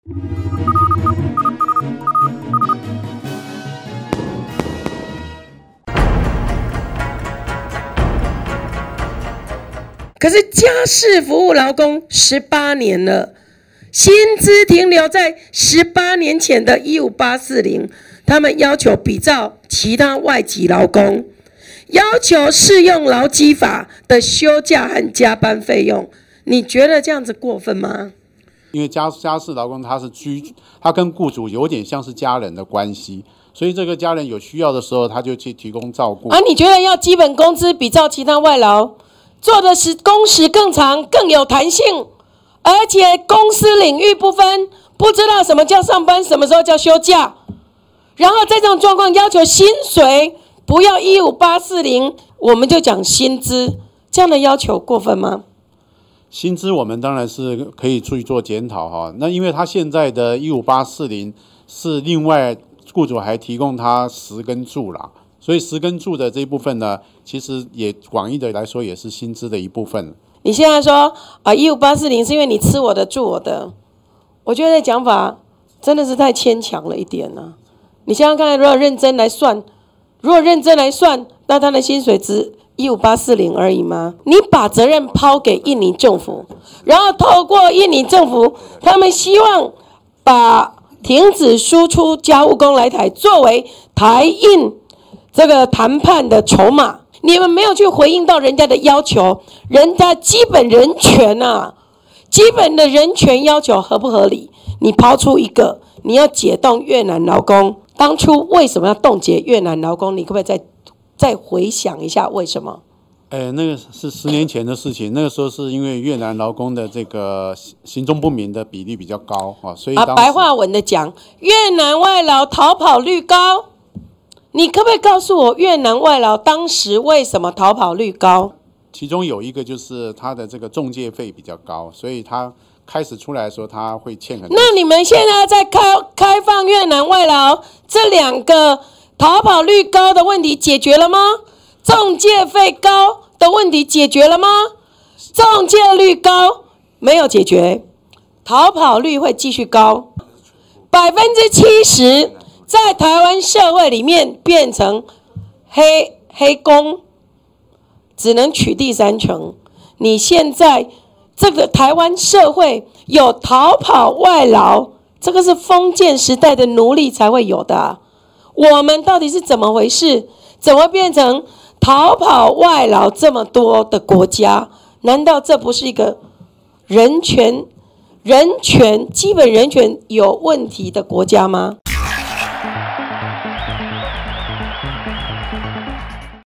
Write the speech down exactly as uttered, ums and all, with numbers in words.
可是家事服务劳工十八年了，薪资停留在十八年前的一五八四零，他们要求比照其他外籍劳工，要求适用劳基法的休假和加班费用，你觉得这样子过分吗？ 因为家家事劳工他是居，他跟雇主有点像是家人的关系，所以这个家人有需要的时候，他就去提供照顾。 啊，你觉得要基本工资比照其他外劳，做的时工时更长、更有弹性，而且公司领域不分，不知道什么叫上班，什么时候叫休假，然后在这种状况要求薪水不要一五八四零，我们就讲薪资，这样的要求过分吗？ 薪资我们当然是可以去做检讨哈，那因为他现在的一五八四零是另外雇主还提供他食跟住啦，所以食跟住的这一部分呢，其实也广义的来说也是薪资的一部分。 你现在说啊一五八四零是因为你吃我的住我的，我觉得这讲法真的是太牵强了一点了、啊。你想想看，如果认真来算，如果认真来算，那他的薪水值一五八四零而已吗？你把责任抛给印尼政府，然后透过印尼政府，他们希望把停止输出家务工来台作为台印这个谈判的筹码。你们没有去回应到人家的要求，人家基本人权啊，基本的人权要求合不合理？你抛出一个，你要解冻越南劳工，当初为什么要冻结越南劳工？你可不可以再再回想一下为什么？ 哎，那个是十年前的事情，那个时候是因为越南劳工的这个行踪不明的比例比较高啊，所以啊，白话文的讲，越南外劳逃跑率高。你可不可以告诉我，越南外劳当时为什么逃跑率高？ 其中有一个就是他的这个中介费比较高，所以他开始出来的时候他会欠很多。 那你们现在在开开放越南外劳，这两个逃跑率高的问题解决了吗？中介费高的问题解决了吗？中介率高没有解决，逃跑率会继续高，百分之七十。在台湾社会里面变成黑黑工，只能取第三成。你现在这个台湾社会有逃跑外劳，这个是封建时代的奴隶才会有的、啊。我们到底是怎么回事？怎么变成逃跑外劳这么多的国家？难道这不是一个人权、人权基本人权有问题的国家吗？